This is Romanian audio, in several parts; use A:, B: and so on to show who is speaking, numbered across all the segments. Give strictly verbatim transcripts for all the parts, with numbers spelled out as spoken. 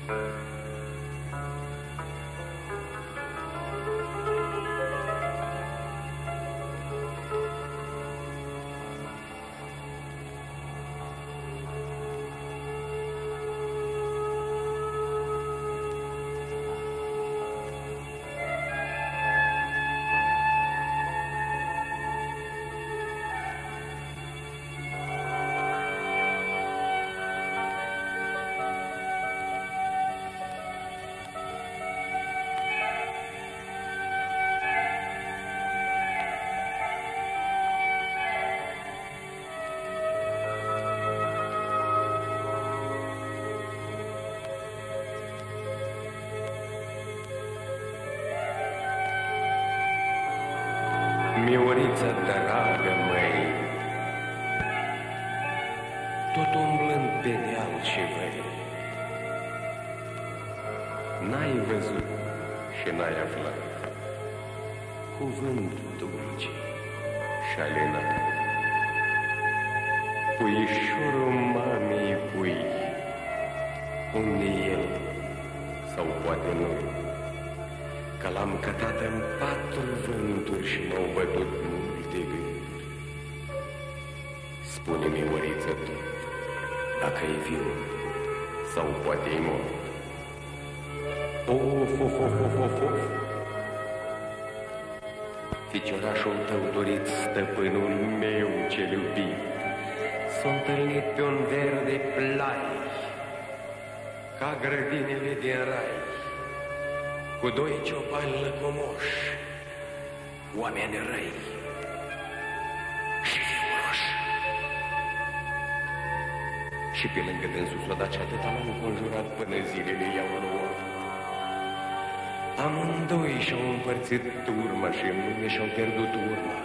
A: Mioriță dragă măi, tot umblând pe deal și văi, n-ai văzut și n-ai aflat cuvânt dulce și alinat. Puișorul mamei pui, unde el sau poate nu, că l-am cătat în patru vânturi și m-au bătut multe gânduri. Spune-mi, măriță, tot, dacă e viu sau poate e mort. Of, of, of, of, of, of. Ficiorașul tău dorit, stăpânul meu cel iubit, s-a întâlnit pe un verde plai, ca grădinile din rai, cu doi ciopani lăcomoși, oameni răi și figuroși. Și pe lângă dânsul s-o dat și atâta m-am înconjurat până zilele i-au luat. Amândoi și-au împărțit turma și în lume și-au pierdut urma.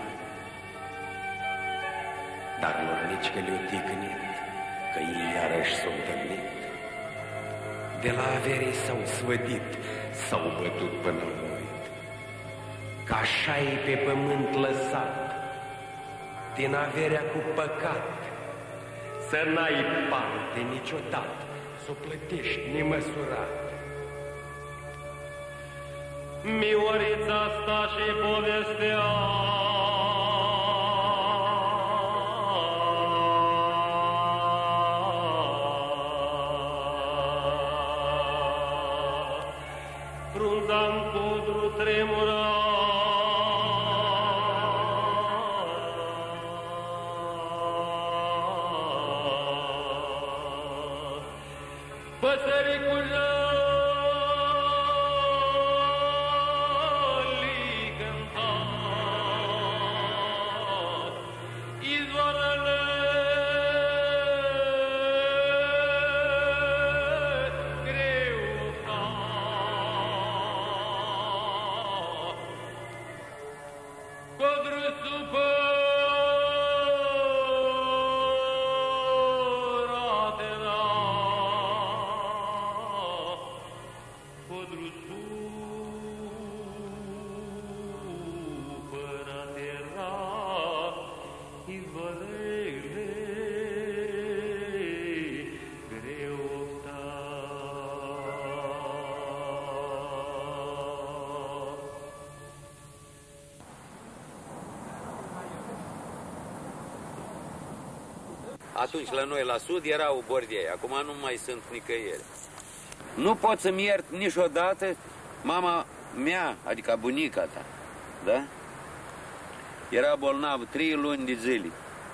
A: Dar lor nici că le-o ticnit, că ei iarăși s-au întâlnit. De la avere s-au svădit, s-au bătut până au murit. Că așa-i pe pământ lăsat, din averea cu păcat, să n-ai parte niciodată, s-o plătești nemăsurat. Miorița sta și povestea frunza-n codru tremura, păsăricul
B: Atunci la noi la sud erau bordiei, acum nu mai sunt nicăieri. Nu pot să-mi iert niciodată mama mea, adică bunica ta, da? Era bolnavă trei luni de zile.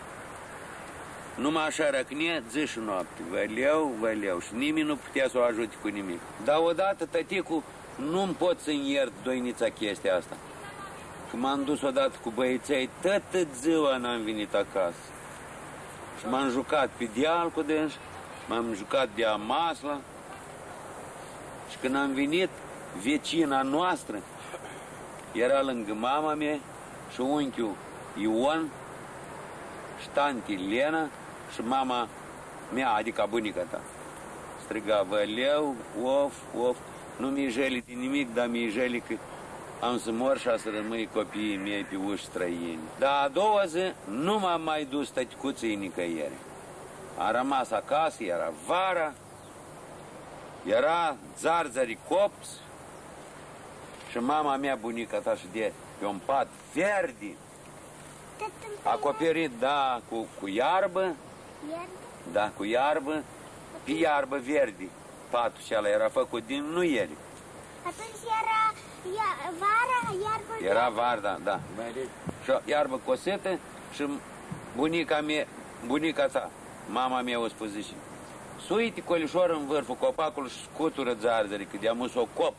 B: Numai așa răcnea zi și noapte, văleau, văleau și nimeni nu putea să o ajute cu nimic. Dar odată tăticul nu-mi pot să-mi iert doinița chestia asta. Că m-am dus odată cu băieței, toată ziua n-am venit acasă. Și m-am jucat pe deal cu dânsi, m-am jucat de amasla. Și când am venit, vecina noastră era lângă mama mea și unchiul Ion și tanti Lena și mama mea, adică bunica ta. Striga, văleu, of, of, nu mi-e jeli de nimic, dar mi-e jeli că am să mor și să rămâi copiii mei pe uși străini. Dar a doua zi nu m-am mai dus tăticuții nicăieri. Am rămas acasă, era vara, Era zarzări copți și mama mea, bunica ta, și de pe un pat verde, acoperit, da, cu, cu iarbă,
C: Iarbă?
B: da, cu iarbă, pe iarbă verde. Patul acela era făcut din nuieli.
C: Atunci era ia, vara, iarbă?
B: Era var, da, da. Și iarbă cosetă și bunica mea, bunica ta, mama mea o spus, zice, suite colișor în vârful copacului și scutură zarzări, că de-amus o cop.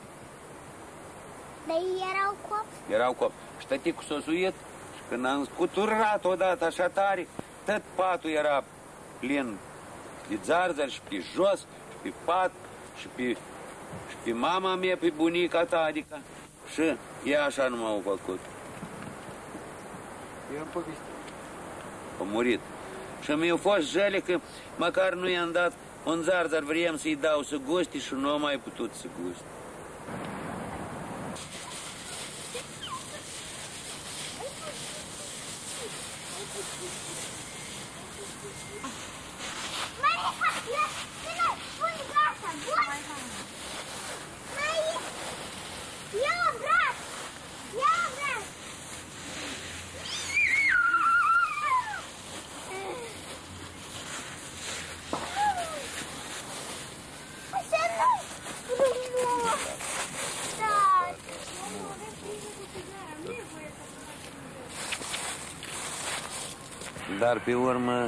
C: Dar ei erau copți?
B: Erau cop. Și tăticul s-a suit și când am scuturat odată așa tare, tot patul era plin de zarzări și pe jos, și pe pat, și pe, și pe mama mea, pe bunica ta, adică. Și ea așa nu m-au făcut.
D: Eu am povestit.
B: A murit. Și mi-a fost jale că măcar nu i-am dat un zarzăr, vrem să-i dau să guste și nu am mai putut să guste. Dar pe urmă,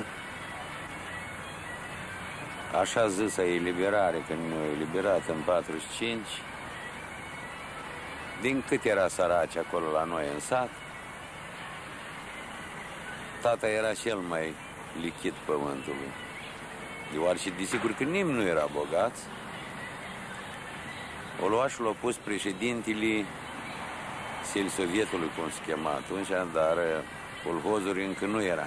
B: așa zisă eliberare, când ne-a eliberat în patruzeci și cinci, din cât era săraci acolo la noi în sat, tata era cel mai lichid pământului. Deoarece, desigur că nimeni nu era bogat, o lua și l-a pus președintele Sil Sovietului, cum se chema atunci, dar colhozuri încă nu era.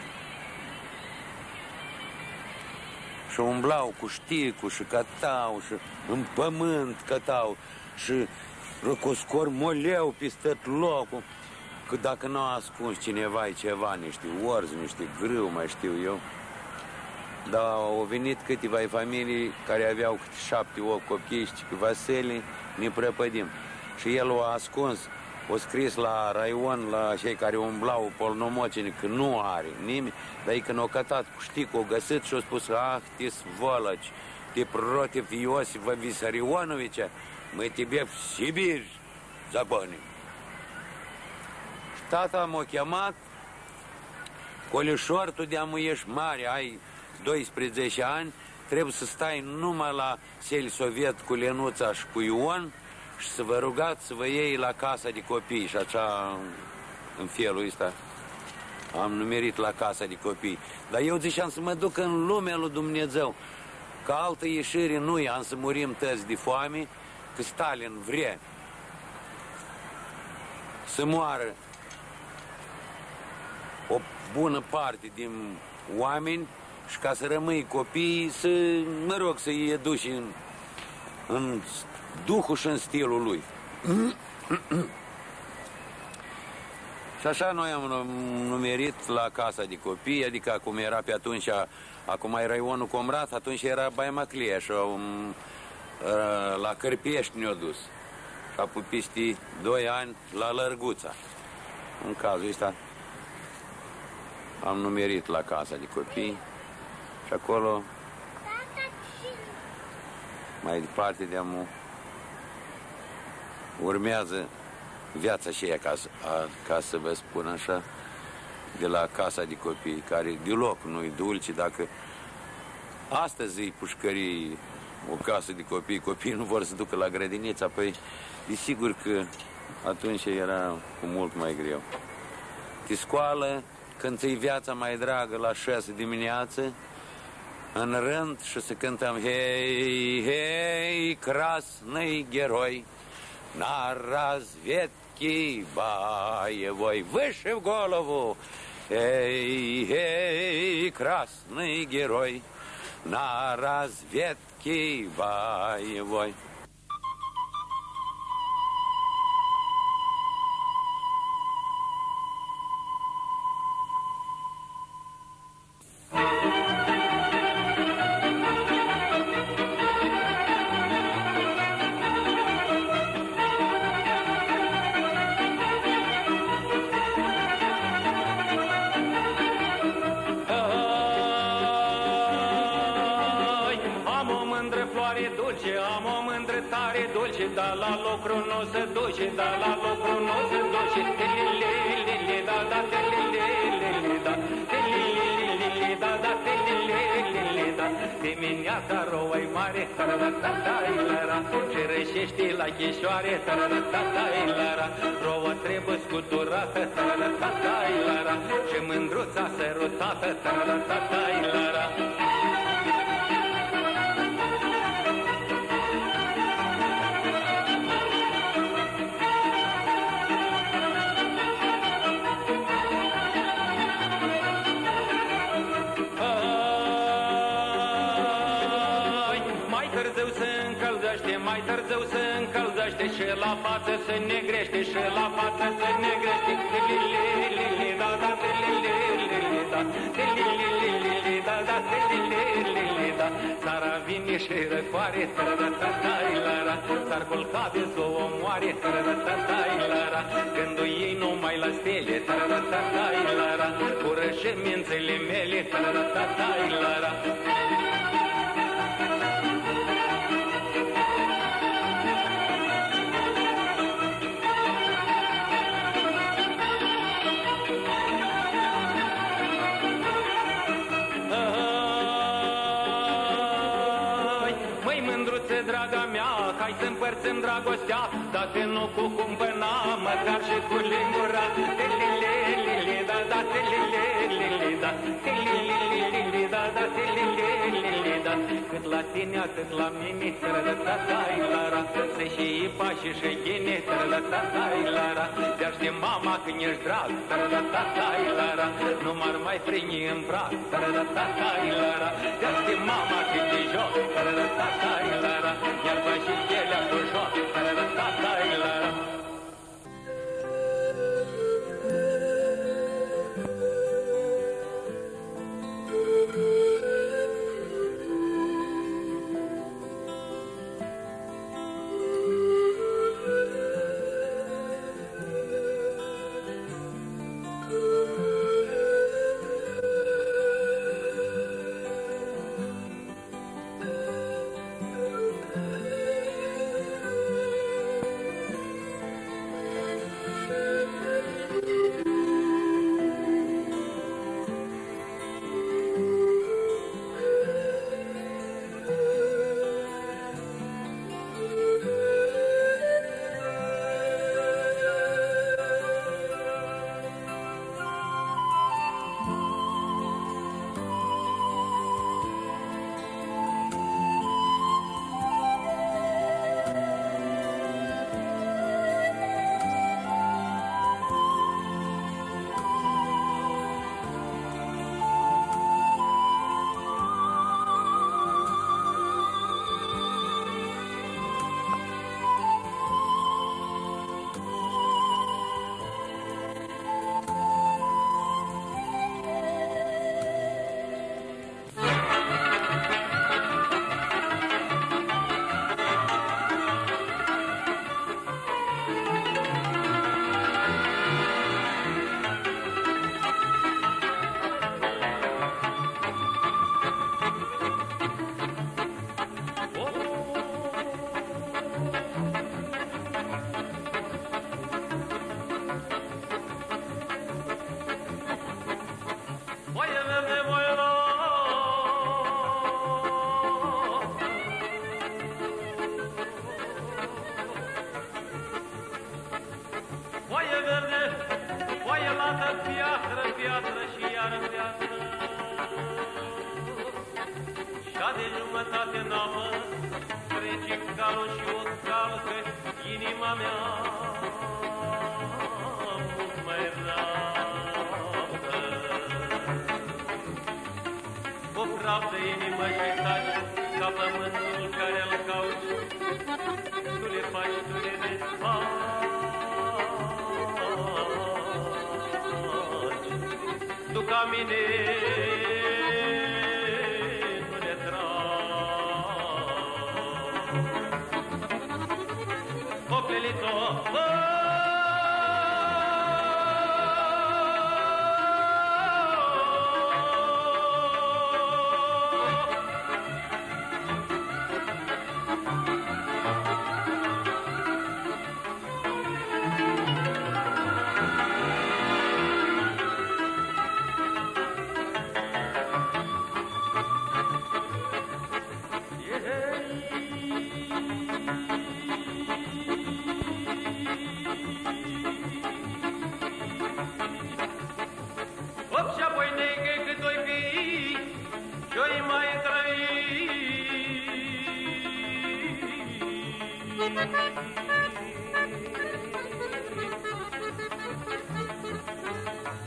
B: Și umblau cu șticul și cătau și în pământ cătau și răcoscor moleau peste locul. Că dacă nu a ascuns cineva ceva, niște orzi, niște grâu, mai știu eu. Dar au venit câteva familii care aveau câte șapte, opt copii și că Vasile, ne prăpădim. Și el o ascuns, o scris la raion, la cei care umblau polnomoceni, că nu are nimeni, dar ei când o cătat cu șticul, o găsit și o spus, ah, te svălăci, te protiv Iosifa Vissarionovicia, мы тебе в Sibir загоним. Și tata m-a chemat, Colișor, tu de-amu ești mare, ai doisprezece ani, trebuie să stai numai la Sel Soviet cu Lenuța și cu Ion și să vă rugați să vă iei la casa de copii. Și așa, în felul ăsta, am numerit la casa de copii. Dar eu ziceam să mă duc în lumea lui Dumnezeu, că altă ieșire nu am să murim tăți de foame, că Stalin vrea să moară o bună parte din oameni și ca să rămâi copii, să, mă rog, să-i educi în, în duhul și în stilul lui. Și așa noi am numerit la casa de copii, adică acum era pe atunci, acum e raionul Comrat, atunci era Baia Maclia și um, la Cărpiești ne-a dus. Și apoi peste doi ani la Lărguța. În cazul ăsta am numerit la casa de copii și acolo mai departe de-amu urmează viața aceea, ca, ca să vă spun așa, de la casa de copii, care deloc nu-i dulce. Dacă astăzi îi pușcării o casă de copii, copiii nu vor să ducă la grădinița, păi desigur că atunci era cu mult mai greu. Te scoală când ți-i viața mai dragă la șase dimineață, în rând, și să cântăm hei, hei, красный герой, на разведке боевой, выше в голову, эй, эй, красный герой, на разведке боевой.
D: floare dulce, am o mândră tare dulce, dar la lucru nu se duce, dar la lucru nu se duce. Telelelele, da, da, telelelele, da, telelelele, da, da, telelelele, da. Dimineața roa-i mare, tararatatai-lara, ce rășește la ghișoare, tararatatai-lara, roa trebuie scuturată, tararatatai-lara, și mândruța sărutată, tararatatai-lara. Mai târziu se încălzește și la față se negrește, și la față se negrește. Telelelele, da, da, telelelele, da, telelelele, da, da, telelelele, da. Țara vine și răcoare, tărătătai-lara, s-ar culca de s-o omoare, tărătătai-lara, gândul ei numai la stele, tărătătai-lara, cu rășămințele mele, tărătătai-lara. Draga mea, hai să împărțim dragostea, dacă nu cu cumpăna, măcar și cu lingura. Telelelele, da, da, telelelele, da, telelelele, da, da, telelelele, da. Cât la tine, atât la mine, tărătătai-lara, să și ipa și și ghine, tărătătai-lara, de-ar ști mama când ești drag, tărătătai-lara, nu m-ar mai primi în prag, tărătătai-lara, de-ar ști mama când e joc, tărătătai-lara, iar va și chelea cu joc, tărătătai-lara.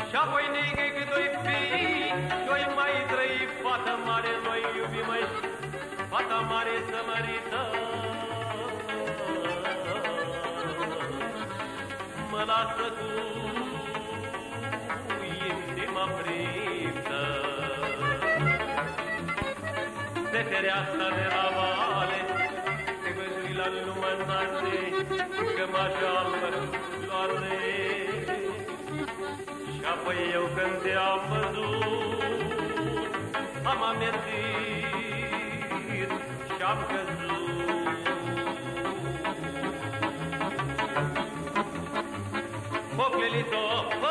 D: Și apoi negă cât doi fii, doi mai trăi, fata mare, noi iubim mai, fata mare să mărită. Mă lasă cu inima friptă de fereastra de la vale, te văzui la lumânare, cămașa albă soarele. Și apoi eu când te-am văzut, am amețit și-am căzut. Poclelito,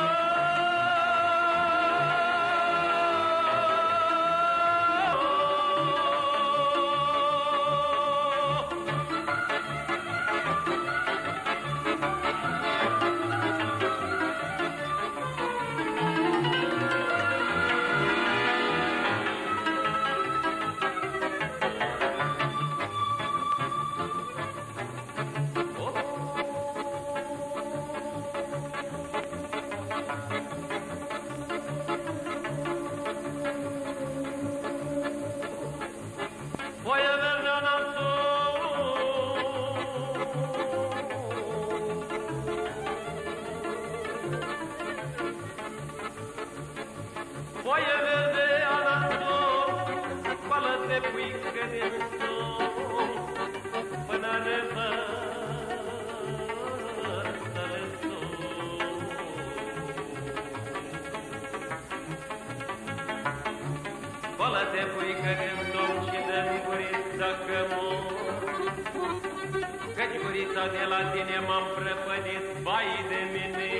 D: spală-te, puică, din somn și dă-mi gurița că mor. Căci gurița de la tine m-am prăpădit, vai de mine.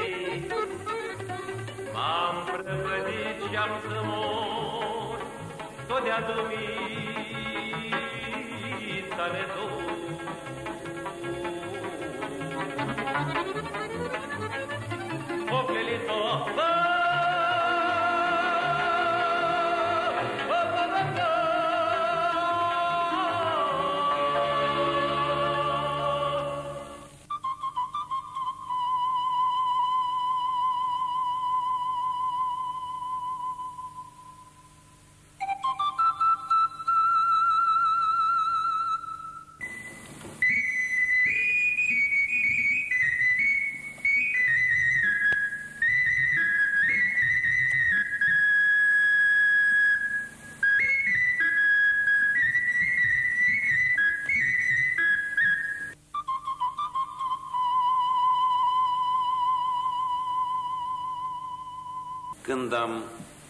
D: M-am prăpădit și-am să mor, tot de-a dumița ne dor. Poclelito, bă!
B: Când am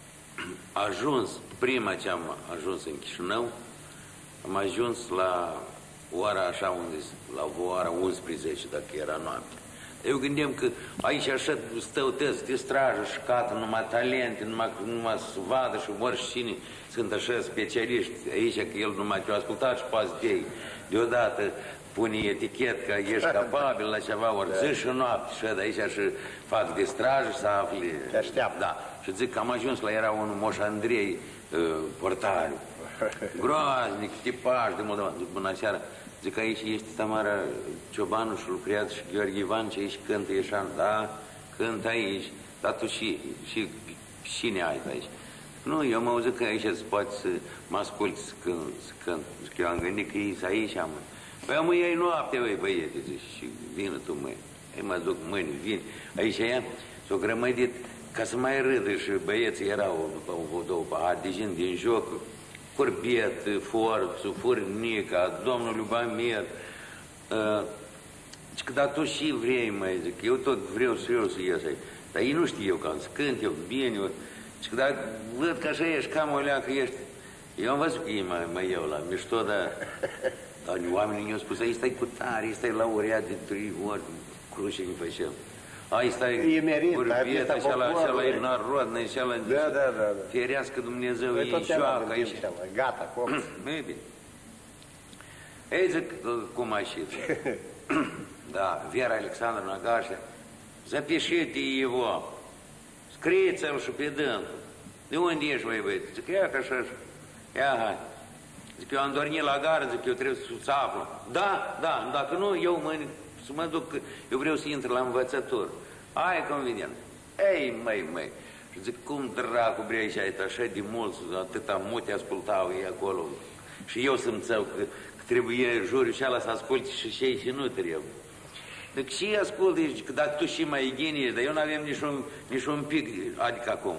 B: ajuns, prima ce am ajuns în Chișinău, am ajuns la ora așa, unde, la ora unsprezece, dacă era noapte. Eu gândeam că aici așa stăutesc de strajă și cată numai talente, numai, numai să vadă și oricine sunt așa specialiști aici, că el numai te-a ascultat și poate de ei. Deodată pune etichet că ești capabil la ceva, ori zi și noapte și de aici și fac de strajă să afli.
E: Te așteaptă.
B: Da. Și zic că am ajuns la, era un Moș Andrei, uh, portariu, groaznic, tipaj de Moldova. Zic, bună seara. Zic că aici este Tamara Ciobanu și lucrează și Gheorghe Ivan și aici cântă Ieșan. Da, cântă aici, dar tu și, și cine ai aici? Nu, eu mă auzit că aici se poate să mă asculti când, când, că eu am gândit că ei sunt aici, mă. Păi mă iei noapte, băi, băiete, zici, și vină tu mâine. Ei, mă duc mâine, vin. Aici ea s-o grămădit ca să mai râdă și băieții erau după două pahari de gin din joc, Curbet, Forțu, Furnica, domnul Lubamir. Uh, zic că, dar tu și vrei, măi, zic, eu tot vreau să eu să ies aici. Dar ei nu știu eu că am să cânt, eu bine, eu... Zic că, dar văd că așa ești, cam o leacă ești. Eu am văzut că ei mă, mă iau la mișto, dar... Dar oamenii mi-au spus, aici stai cu tare, aici stai laureat de trei ori, cruce îmi făceam. Aici stai Curbet, așa-la, așa-la e narod, așa-la...
E: Da, da, da, da.
B: Ferească Dumnezeu, ei joacă aici.
E: Gata, acum.
B: Bine, bine. Ei, zic, cum a ieșit? Da, Vera Alexandrovna Gașea, запишите его, scrieți-l și pe dânsul. De unde ești, băi, băi? Zic, ia că așa, ia, hai. Zic, eu am dormit la gară, zic, eu trebuie să aflu. Da, da, dacă nu, eu mă, să mă duc, eu vreau să intru la învățătură. Hai, convenient. Ei, măi, măi, Și zic, cum dracu vrei și ai așa de mulți, atâta mute ascultau ei acolo. Și eu simțeau că, că trebuie juriul și ala să asculte și cei și nu trebuie. Deci și ascultă, că dacă tu și mai genie, dar eu nu avem nici un, nici un pic, adică acum,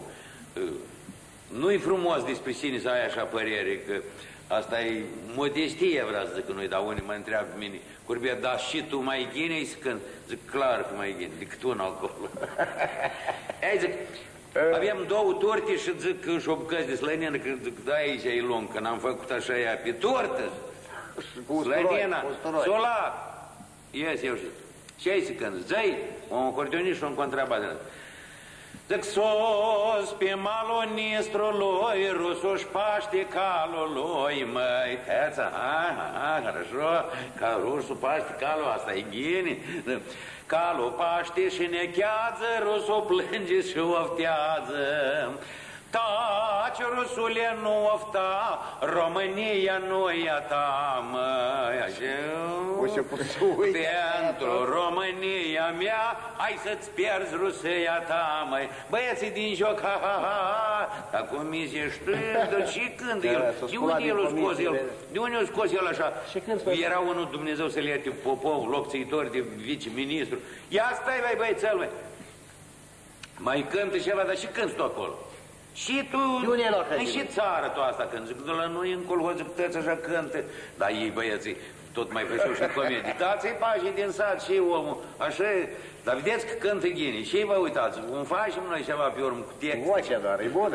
B: nu-i frumos despre sine să ai așa părere, că asta e modestie, vreau să zic că nu-i, dar unii mă întreabă pe mine, Curbie, dar și tu mai ghinei? Când zic, clar că mai ghinei, decât unul acolo. Ei, zic, avem două torte și zic, și o bucăți de slănină, că zic, da, aici e lung, că n-am făcut așa ea pe tortă. Slănina, sola, ies eu și ce-ai zic când? Zăi, un acordeonist și un contrabas. Zic, sos pe malul Nistrului, rusul-și paște calul lui, măi, teața, ha, ha, хорошо, ca rusul paște calul, asta e ghini. Calul paște și nechează, rusul plânge și oftează. Taci, rusule, nu ofta, România nu e a ta, măi, așa. Pentru România mea, hai să-ți pierzi Rusia ta, măi. Băieții din joc, ha, ha, ha, dar cum ești, dar și când el, de unde el o scos el, de unde o scos el așa? Era unul, Dumnezeu să-l ierte, Popov, locțăitor de viceministru. Ia stai, băi, băiețel, băi. Mai cântă ceva, dar și cânti tu acolo. Și tu, în și țară tu asta când zic, la noi în colhoz, zic, tăți așa cântă, dar ei băieții tot mai făceau și comedii. Dați-i pașii din sat și omul, așa, dar vedeți că cântă ghinii și vă uitați, îmi facem noi ceva pe urmă cu text.
E: Vocea doar, e bună.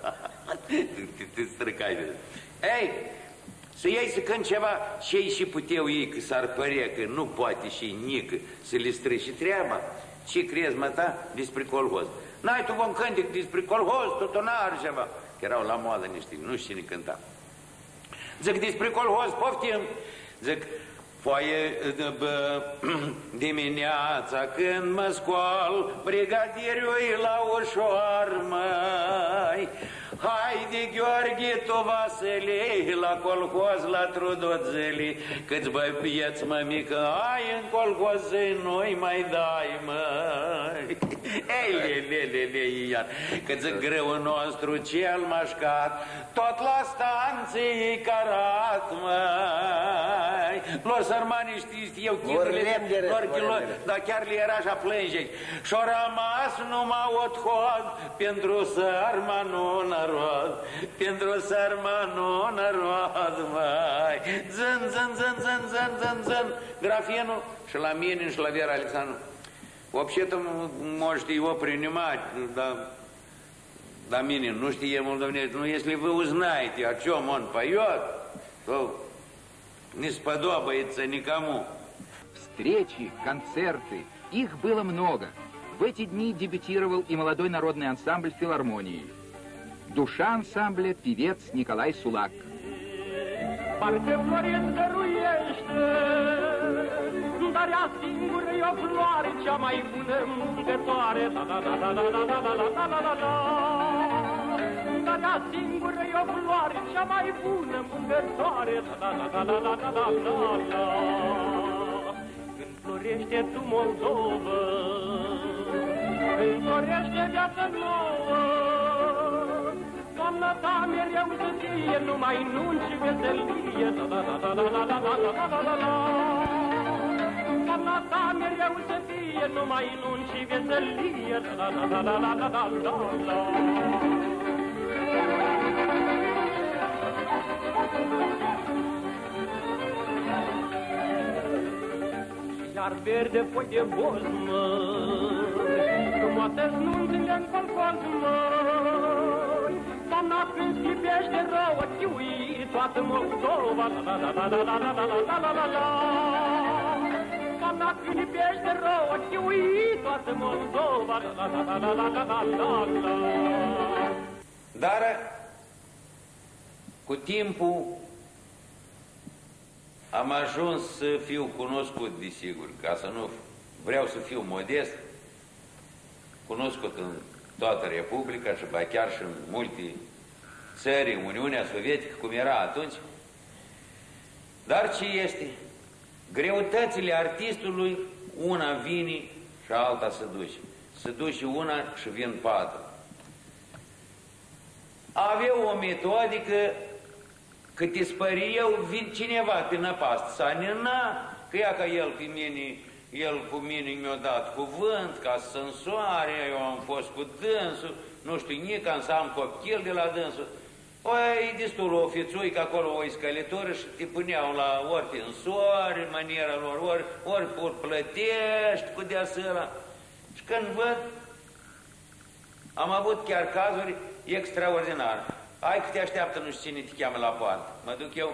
B: Te străcai de... Ei, să iei să cânt ceva și ei și puteau ei, că s-ar părea că nu poate și nică să le străși treaba. Ce crezi, mă, ta, despre colhoz? N-ai tu vom cânte despre colhoz, totonar, ceva. Că erau la moadă niște, nu știu cine cânta. Zic, despre colhoz, poftim. Zic, foaie bă, dimineața când mă scoal, brigadierul la ușor, măi. Haide, Gheorghe, tu, Vasile, la colhoz, la trudoțeli, câți băieți, mămică, ai în colhoz să nu-i mai dai, măi. Ei, le, le, le, le, iar, că zic greul nostru cel mașcat, tot la stanțe carat, măi. Lor sărmani știți, eu chidurile, lor chilor, dar chiar le era așa plânge. Și-o rămas numai odhod pentru sărmanul narod, pentru sărmanul narod, măi. Zân, zân, zân, zân, zân, zân, zân, grafienul și la mine și la Vera Alexandru. Вообще-то, может, его принимать, да, да, Минин, ну, что ему, ну, если вы узнаете, о чем он поет, то не сподобается никому.
F: Встречи, концерты, их было много. В эти дни дебютировал и молодой народный ансамбль филармонии. Душа ансамбля — певец Николай Сулак. Dar ea singură e o floare cea mai bună mângătoare, da, da, da, da, da, da, da, da, da, da, da, da. Dar ea singură e o floare cea mai bună mângătoare, da, da, da, da, da, da, da, da, da. Când florește tu Moldovă, când florește viața nouă, doamna ta mereu să fie numai nunci și veselie, da, da, da, da, da, da, da, da, da, da, da. Doamna ta mereu să fie numai nunci și veselie, da, da, da, da, da, da, da, da, da. Iar verde foi de boz, măi, frumoase-s nunțile-n colcoz, măi. Doamna când schipește rău, chiui toată Moldova, da, da, da, da, da, da, da, da, da, da, da. Doamna când iubește rău, chiui toată Moldova, da, da, da, da, da, da, da, da, da.
B: Dar cu timpul am ajuns să fiu cunoscut, desigur, ca să nu vreau să fiu modest, cunoscut în toată Republica și ba chiar și în multe țări, Uniunea Sovietică, cum era atunci. Dar ce este? Greutățile artistului, una vine și alta se duce. Se duce una și vin patru. avea o metodică că te spări eu, vin cineva pe năpastă, s-a nena, că ia ca el pe mine, el cu mine mi-a dat cuvânt, ca să însoare, eu am fost cu dânsul, nu știu nici, am să am copil de la dânsul. Păi, e destul o fițuică acolo, o iscălitură și te puneau la ori pe însoare, maniera lor, ori, ori, ori plătești cu deasăla. Și când văd, am avut chiar cazuri extraordinare. Hai că te așteaptă, nu știu cine te cheamă la poartă. Mă duc eu.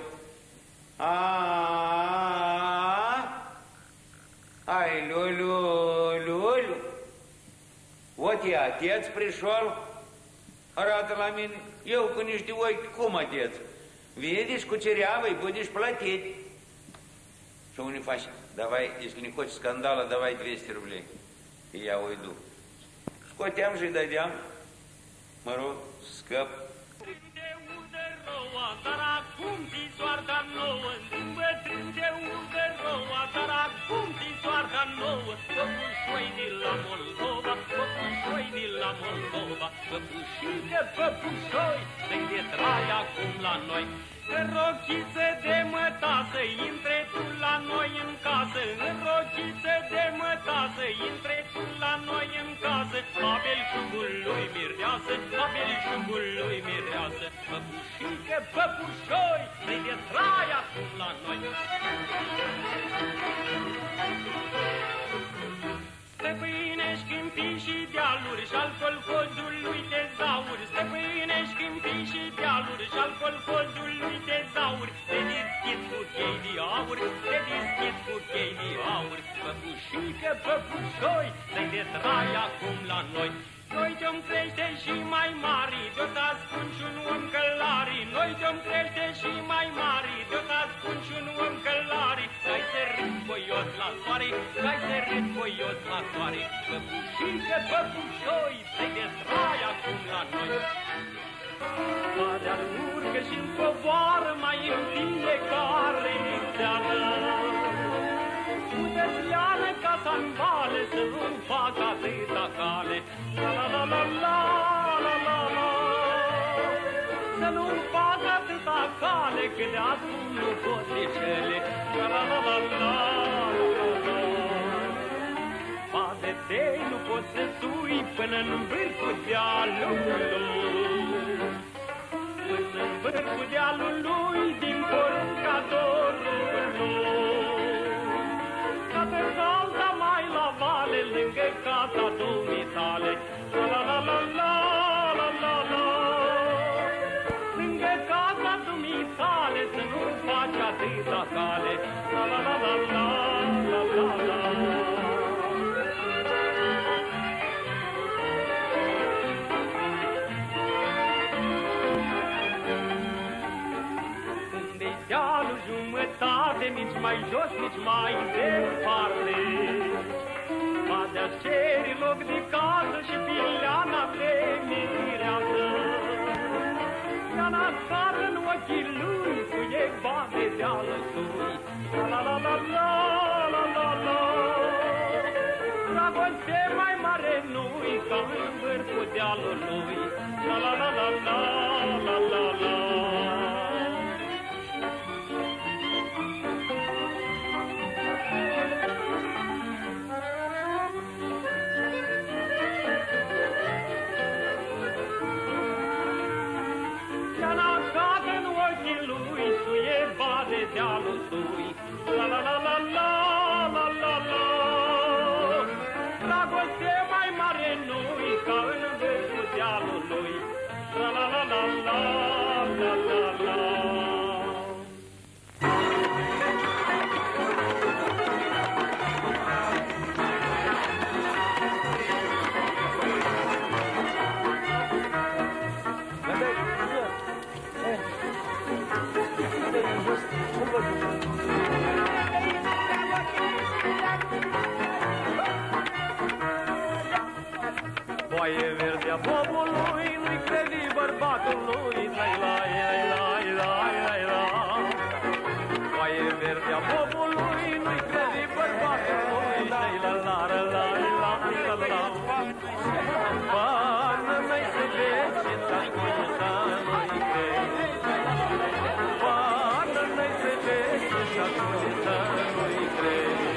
B: Aaaa, hai, Lulu, Lulu, o te ateți, prișol? Arată la mine, eu cu niște ochi, cum ateți? Vedeți, cu cereavă-i, puteți plătit. Și unii faci, davai, если не хочешь скандала, давай двести рублей. И я уйду. Scoteam și dădeam, mă rog, scăp.
F: Dar acum ți soarta nouă, din bătrân de udă roa, dar acum ți soarta nouă, păpușoi de la Moldova, păpușoi de la Moldova, păpușică, păpușoi, să-i de trai acum la noi. În rochiță de mătasă, intre tu la noi în casă, în rochiță de mătasă, intre tu la noi în casă, a belșugul lui mireasă, a belșugul lui mireasă, păpușică, păpușoi, să-i de trai acum la noi. Stăpânești câmpii și dealuri și-al colhozului tezauri, stăpânești câmpii și dealuri și-al colhozului tezauri, te deschid cu chei de aur, te deschid cu chei de aur, păpușică, păpușoi, să-i de trai acum la noi. Noi te-om crește și mai mari, de-o ascund și un om călari, noi te-om crește și mai mari, de-o ascund și un om călari, că-ai sărit boios la soare, că-ai sărit boios la soare, păpușică, păpușoi, să-i de trai acum la noi. Marea urcă și-n coboară mai în fiecare seară, puteți leană ca sandale să nu-mi facă atâta cale. La la la la la la la la, să nu-mi facă atâta cale, că de acum nu pot ieșele. La la la la la la la, poate-te nu poți să sui până-n vârful dealului, până-n vârful dealului din porunca dorului. Cată calda mai la vale, lângă casa dumitale, la la la la la la la la, lângă casa dumitale, să nu faci atâta cale, la la la la la la la la. Unde-i dealul jumătate, nici mai jos, nici mai departe, Badea ceri loc de casă și pileana te mirează. Pileana scară în ochii lui, cu ei bate de-ală sui. La la la la la la la, dragoste mai mare nu-i ca în vârful dealului. La la la la la la la la. Dealul sui, la la la la la la la la, dragoste mai mare nu-i ca în vârful dealului, la la la la la la la la. Foaie verde a popului, nu-i credi bărbatului, lai lai lai lai lai lai la. Foaie verde a popului, nu-i credi bărbatului, lai la la la la la la la. Bani, mai să vezi ce-ți ascultă. să nu-i crezi.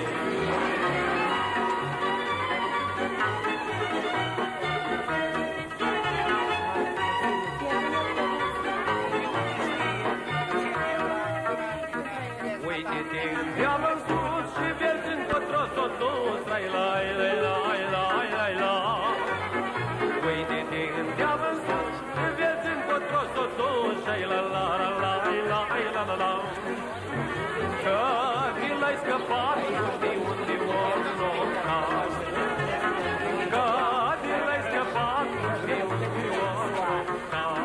F: Uite-te în deal în sus și vezi încotro s-o dus, lai, lai, lai, lai, lai, lai, la. Uite-te în deal în sus și vezi încotro s-o dus, lai, la, la, la, lai, lai, la, la, la. Că ți l-ai scăpat, nu știi unde ori n-o stai. Că ți l-ai scăpat, nu știi unde ori n-o stai.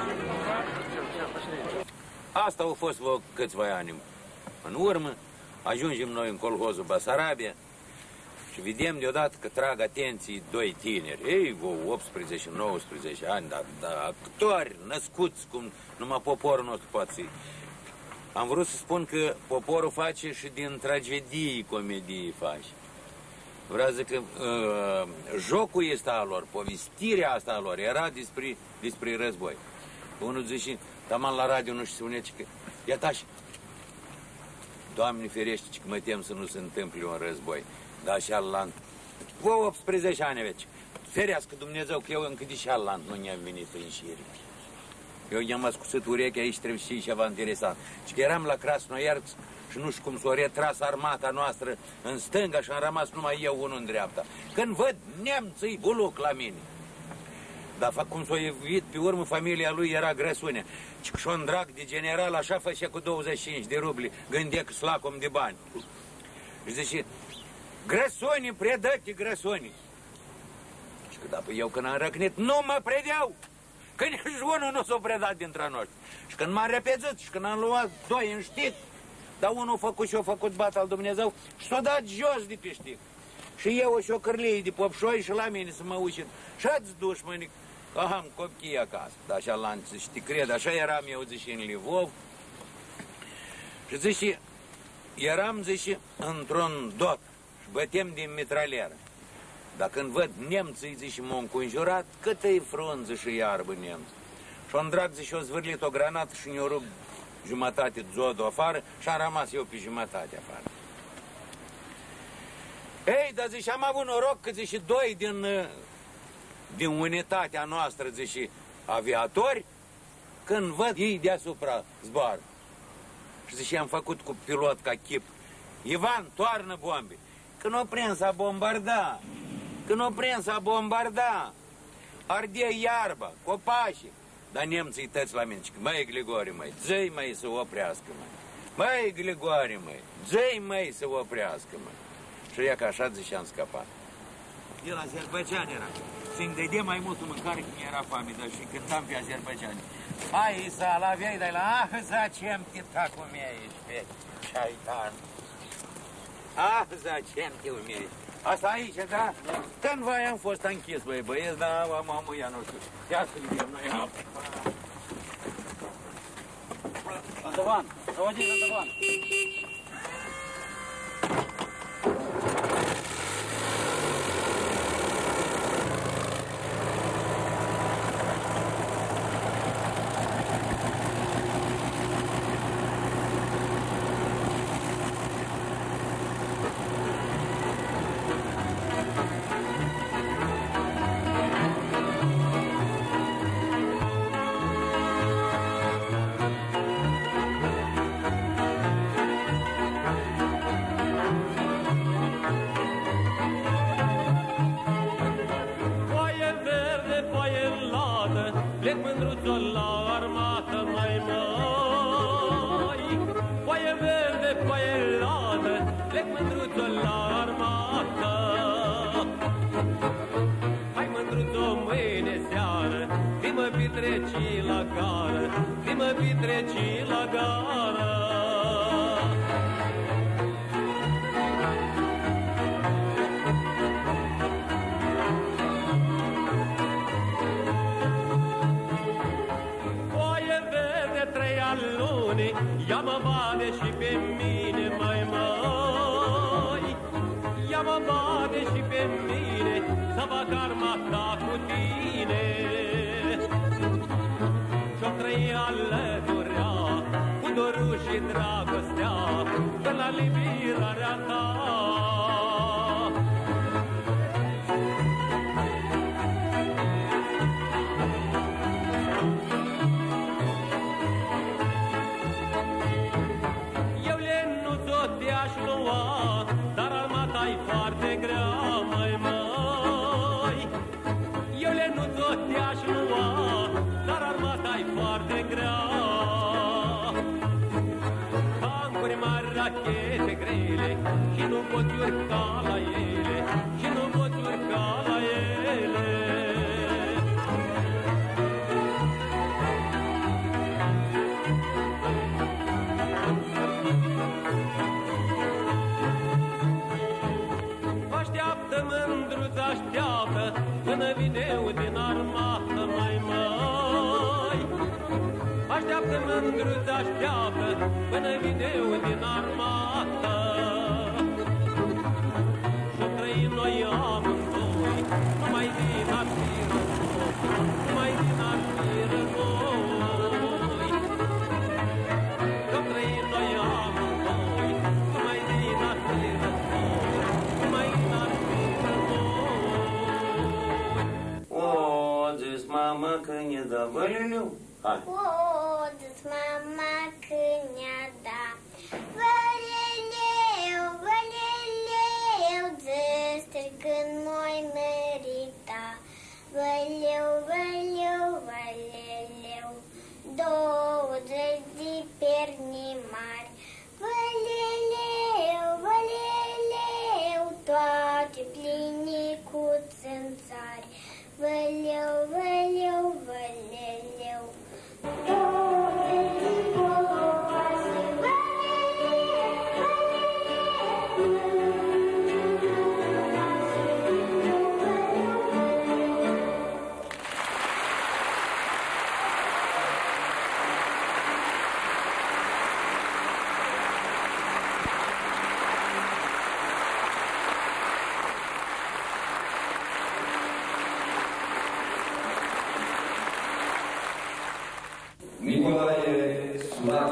B: Asta au fost vreo câțiva ani. În urmă, ajungem noi în colhozul Basarabia și vedem deodată că trag atenții doi tineri. Ei, vreo optsprezece nouăsprezece ani, dar, dar actori născuți cum numai poporul nostru poate fi. Am vrut să spun că poporul face și din tragedii comedii face. Vreau să zic că uh, jocul ăsta al lor, povestirea asta a lor era despre, despre război. Unul zice, taman la radio nu știu, spune că iată așa. Doamne ferește, că mă tem să nu se întâmple un război. Dar și Allant, vă optsprezece ani aveți. Ferească Dumnezeu că eu încă de și Allant nu ne-am venit în șire. Eu i-am ascuțit urechea, aici trebuie să știi ceva interesant. Și că eram la Krasnoiarsk și nu știu cum s-o retras armata noastră în stânga și am rămas numai eu unul în dreapta. Când văd nemții buluc la mine. Dar fac cum s-o evit, pe urmă familia lui era grăsune. Și un drag de general așa făcea cu douăzeci și cinci de rubli, gândea că slacom de bani. Și zice, grăsuni, predă-te grăsuni. Și că da, păi eu când am răcnit, nu mă predeau. Că nici unul nu s-a predat dintre noștri. Și când m-am repezit și când am luat doi în știc, dar unul a făcut și a făcut bat al Dumnezeu și s-a dat jos de pe știc. Și eu și o cârlie de popșoi și la mine să mă ușit. Și-ați dușmănic, că am copii acasă. Dar așa la și te cred, așa eram eu, zice, în Lvov. Și zice, eram, zice, într-un doc și bătem din mitralieră. Dar când văd nemții, zice, m-au înconjurat, câtă-i frunză și iarbă nemți. Și un drag, zice, o zvârlit o granată și ne-o rup jumătate de zodul afară și am rămas eu pe jumătate afară. Ei, dar zice, am avut noroc că, zice, doi din, din unitatea noastră, zice, aviatori, când văd ei deasupra zboară. Și zice, am făcut cu pilot ca chip, Ivan, toarnă bombe. Când o prins a bombarda, când o prins a bombarda, ardea iarba, copașii. Dar nemții tăți la mine, măi, Grigore, măi, zi, măi, să oprească, măi. Măi, Grigore, măi, zi, măi, să oprească, măi. Și ea că așa zice, am scăpat. El azerbaidjan era. Și-mi dădea mai mult mâncare când era foame, dar și cântam pe azerbaidjani. Hai, Isa, la vei, dar la ah, zacem te tacu umiești pe șaitan. Ah, zacem te umiești. Asta aici, da? Cândva am fost închis, băi, băieți, dar mamă, ea nu știu. Ia să vedem noi.
E: Антован, проводи Антован.
F: Plec mândruțo la armată, mai mai. Foaie verde, foaie ladă, plec mândruțo la armată. Hai mândruțo mâine seară, zi mă petreci la gară, zi mă petreci la gară. Ia mă bade și pe mine, mai mai. Ia mă bade și pe mine, să fac armata cu tine. Și-o trăi alăturea, cu dorul și dragostea, că la liberarea ta. Eu nu ți-o te-aș lua, dar armata-i foarte grea, măi, măi. Eu nu ți-o te-aș lua, dar armata-i foarte grea. Tancuri mari, rachete grele, și nu poți urca la ele, și nu poți urca la ele. Așteaptă, mândruț, așteaptă, până vin eu din armată, măi, măi. Așteaptă, mândruț, așteaptă, până vin eu din armată. Și-o trăi noi amândoi, numai din ar fi război, numai din ar fi război. Și-o trăi noi amândoi, numai din ar fi război, numai din ar fi război.
B: O, zis mama că ne dă văliliu. Hai.
C: O, zis mama când ne-a dat văleleu, văleleu, zis strigând noi merita. Văleu, văleu, văleleu, douăzeci de perni mari. Văleleu, văleleu, toate pline cu țânțari. Văleu, văleu, văleleu, douăzeci de popoase.
A: Nicolae Sulat.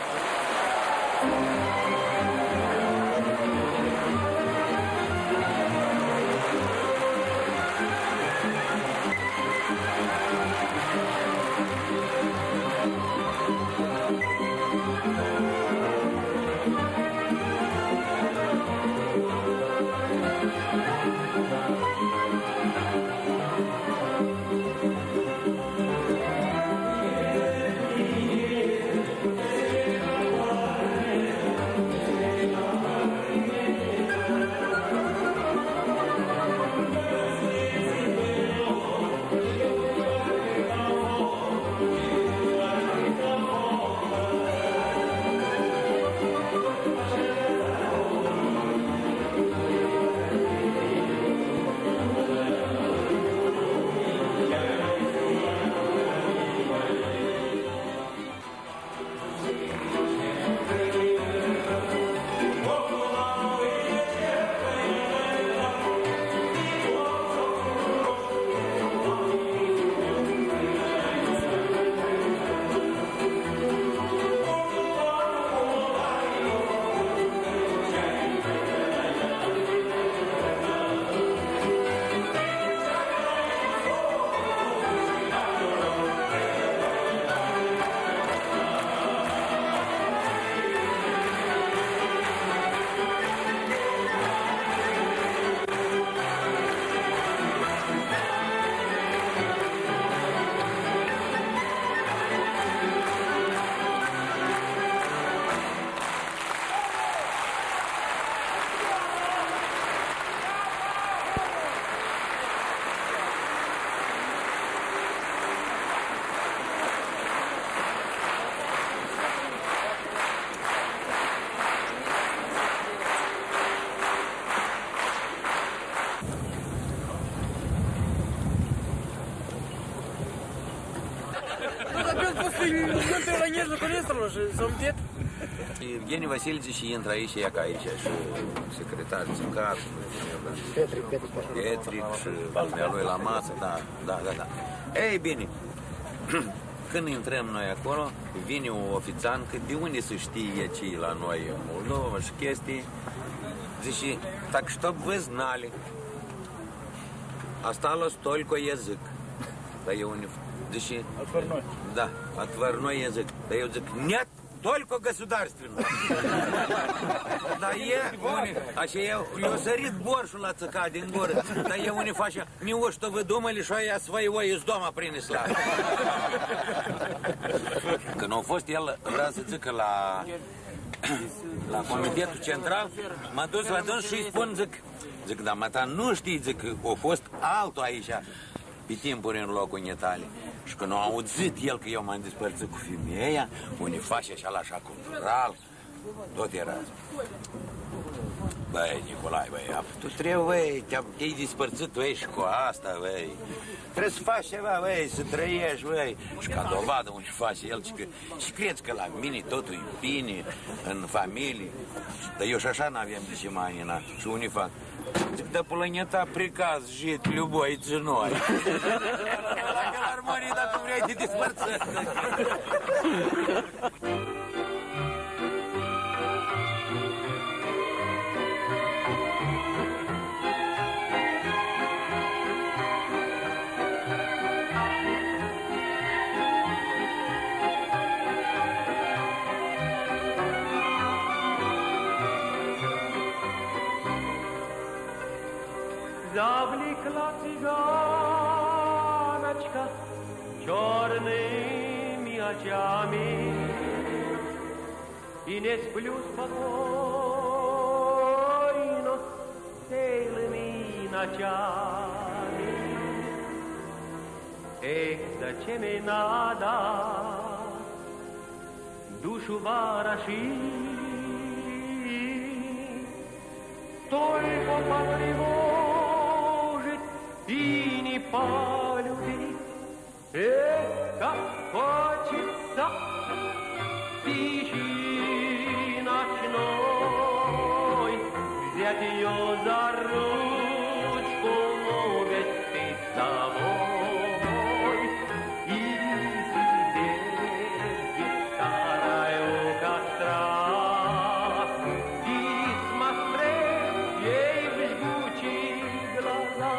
B: Evgeni Vasilici și intră aici, ia ca aici, și secretar Țâncar, Petric, Petric și lumea lui la masă, da, da, da, da. Ei, bine, când intrăm noi acolo, vine un ofițan, că de unde să știe ce la noi în Moldova și chestii, zice, так чтоб вы знали, осталось только язык. Dar eu unde... Zice...
E: Отварной.
B: Da, отварной язык. Dar eu zic, нет, только государственный. Dar e, unii, așa eu, eu sărit borșul la țăca din gură, dar e unii face, не что вы думали, что я своего из дома принесла. Când a fost el, vreau să zic că la, la Comitetul Central, m-a dus la dâns și îi spun, zic, zic, dar măta, nu știi, zic, a fost altul aici, pe timpuri în locul Italii. Și când a auzit el că eu m-am despărțit cu femeia, unii face așa la așa cultural, tot era. Băi, Nicolae, băi, tu trebuie, băi, te-ai despărțit, băi, și cu asta, băi. Trebuie să faci ceva, băi, să trăiești, băi. Și ca dovadă unde face el, și, că, și crezi că la mine totul e bine, în familie. Dar eu și așa n-aveam de ce mai anina. Și unii fac, zic, da plăneta pricaz, jit, любой ценой. La armonie, dacă vrei, te despărțești.
F: Завлекла цыганочка черными очами, и не сплю спокойно целыми ночами. Эх, зачем и надо душу ворошить, только потревожить и не полюбить. Эх, как хочется тиши ночной взять ее за ручку, увести с собой и сидеть гитарой у костра и смотреть ей в жгучие глаза.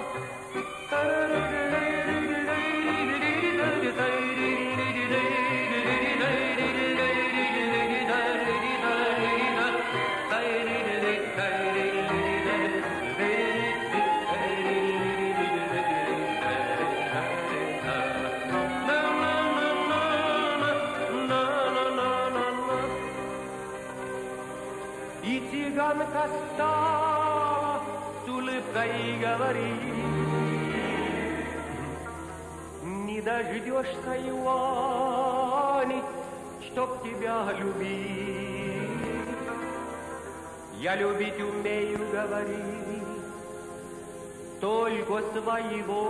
F: И цыганка стала с улыбкой говорит: не дождешься, Ивани, чтоб тебя любить. Я любить умею, говорить, только своего.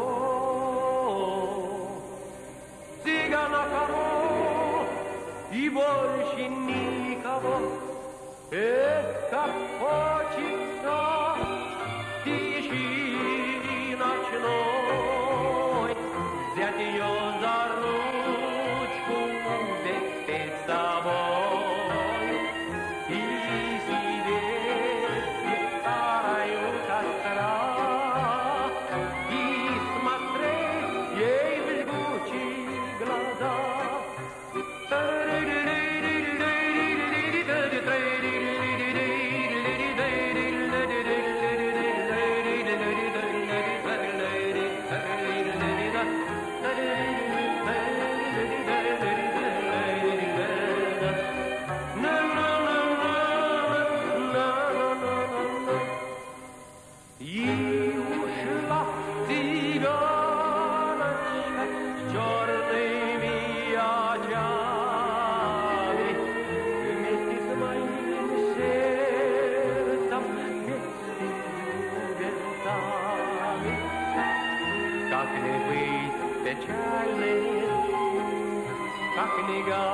F: Цыгана коров и больше никого. Эх, как хочется тиши ночной взять ее за ручку, вести с собой и сидеть гитарой у костра и смотреть ей в жгучие глаза. Как не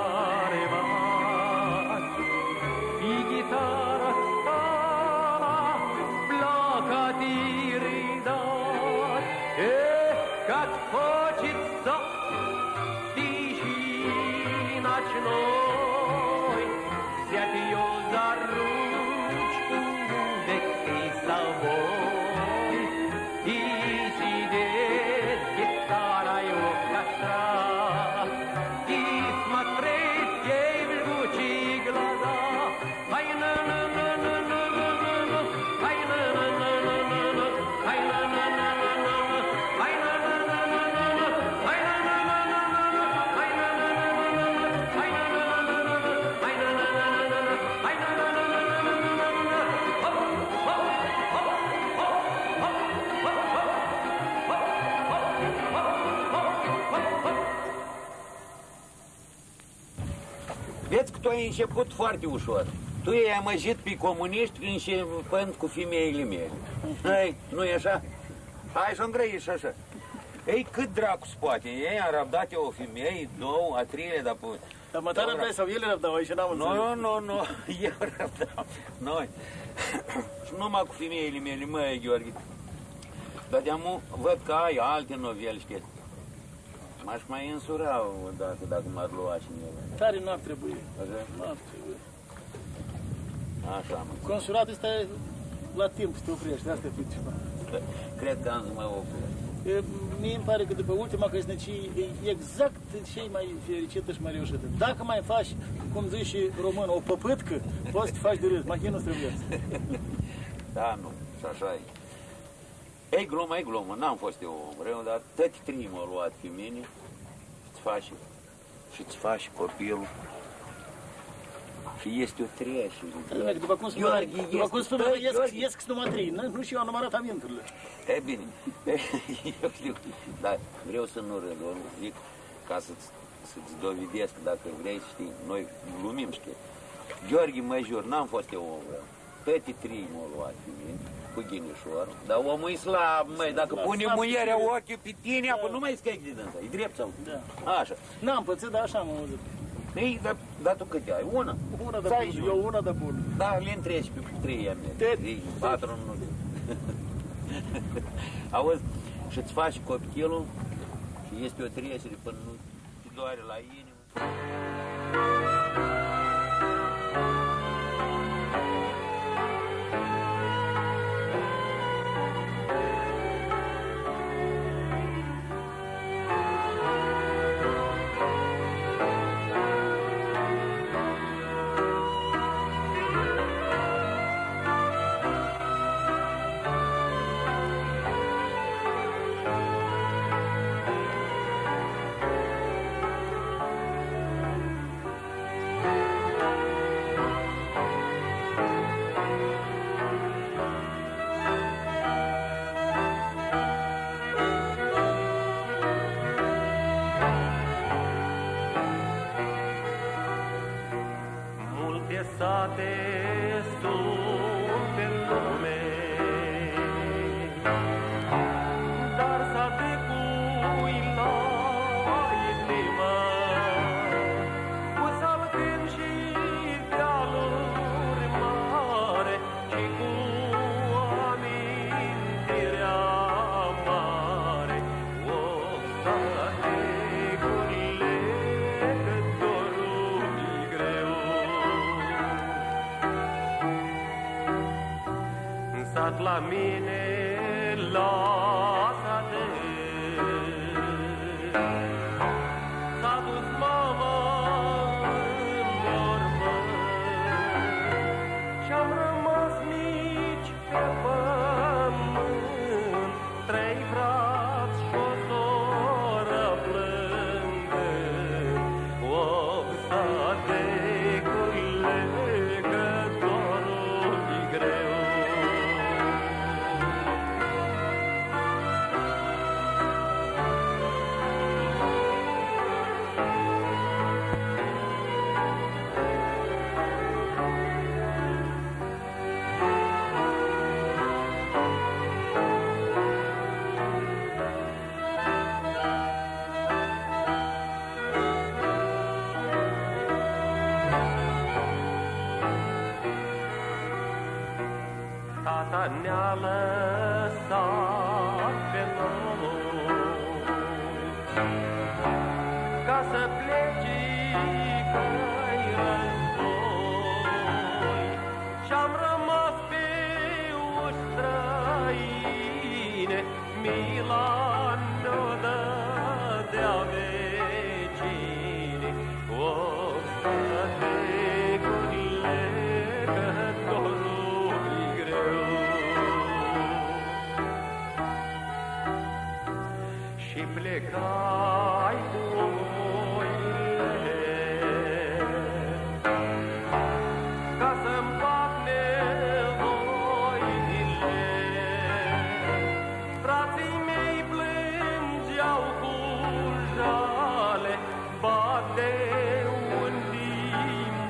F: горевать, и гитара стала плакать и рыдать. Эх, как хочется тиши
B: vezi că tu ai început foarte ușor. Tu i-ai amăjit pe comuniști începând cu femeile mele. Hai, nu-i așa? Hai să îngrăiești și așa. Ei, cât dracu poate? Ei am răbdat eu o femeie, două, a treile, dar...
E: Dar mă tare răbdai sau ele răbdau aici, n-am înțeles.
B: Nu, nu, nu, eu răbdau. Noi. Și numai cu femeile mele, măi, Gheorghe. Dar de-amu văd că ai alte noveli, știi? M-aș mai însura odată dacă m-ar lua cineva.
E: Tare n-ar trebui.
B: Așa?
E: N-ar trebui.
B: Așa, mă.
E: Consulatul ăsta e la timp să te oprești, asta e principal.
B: Cred că am să mă opresc.
E: Mie îmi pare că după ultima căsnicie e exact cei mai fericită și mai reușită. Dacă mai faci, cum zici și român, o păpâtcă, poți să te faci de râs, mai nu trebuie.
B: Da, nu, și așa e. Ei glumă, e glumă, n-am fost eu om rău, dar toți trei m-au luat pe mine și-ți faci, și-ți faci copilul. Și este o treia și...
E: După cum spune, după cum spune, iesc numai trei, nu și eu am numărat aminturile.
B: E bine, eu știu, dar vreau să nu râd, zic, ca să-ți să-ți dovedesc, dacă vrei, știi, noi glumim, știi. Gheorghe Măjur, n-am fost eu om rău, toate trei m-au luat pe mine, cu ghinișor, dar omul e slab, măi, dacă pune muierea ochii pe tine, apă nu mai scai de dânsa, e drept sau?
E: Da.
B: Așa.
E: N-am pățit, dar așa am auzit.
B: Ei, dar, dar tu câte ai? Una?
E: Una de bună, eu una de bună.
B: Da, le întreci pe trei a mea. Ei, patru nu. Auzi, și-ți faci copilul și este o trecere până nu te doare la inimă.
F: La mine, lasă-te. S-a dus mama în mormânt și-am rămas nici pe pământ, trei frați și o soră plângând. Oxa-te, culegă, dorul-i greu. Tata ne-a lăsat pe noi ca să pleci că-i război și-am rămas pe uși străine, mila ne-o dădea vecine. O, stătecurile, că dorul-i greu. Și plecai cu oile ca să-mi fac nevoile. Frații mei plângeau cu jale, bate un timp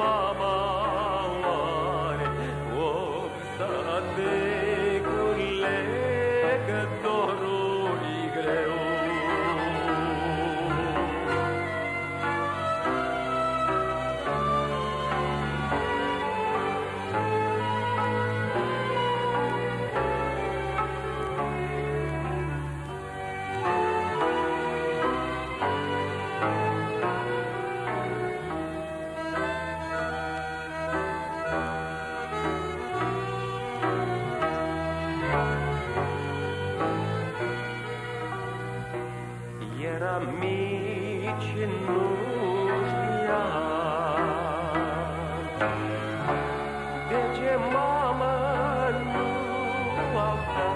F: nu știa. De ce mama nu avea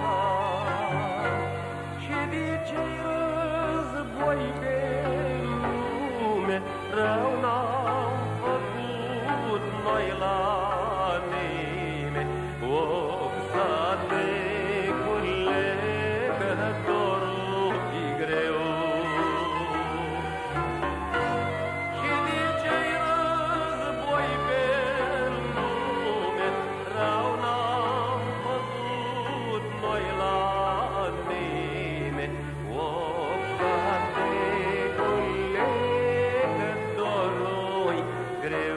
F: și de ce război pe lume rău n-am făcut noi la nimeni. Och, satecule, că dorul e greu. Și de ce-i război pe lume rău n-am făcut noi la nimeni. Och, satecule, că dorul e greu.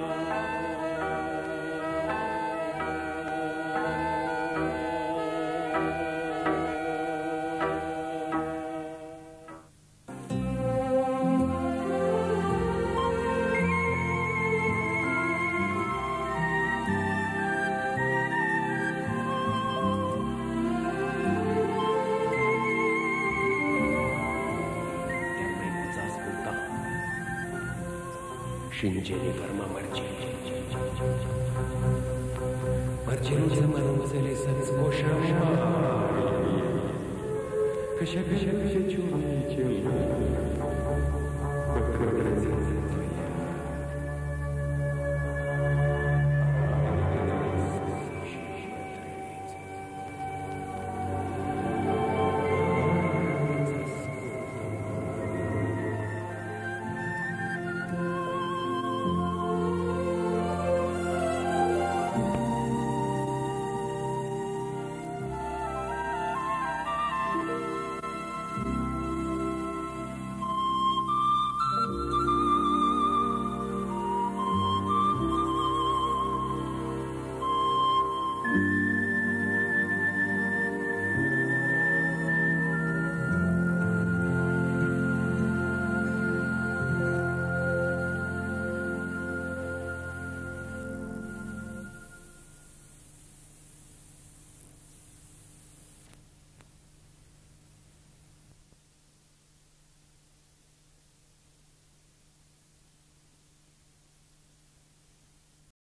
A: Iar măicuța asculta și în Jennifer mă mărgine. Mărginuță, mărunțele, să-ți coșa mare, că și-a pe și-a pe și-a ciunii cel mai, bătrânețe.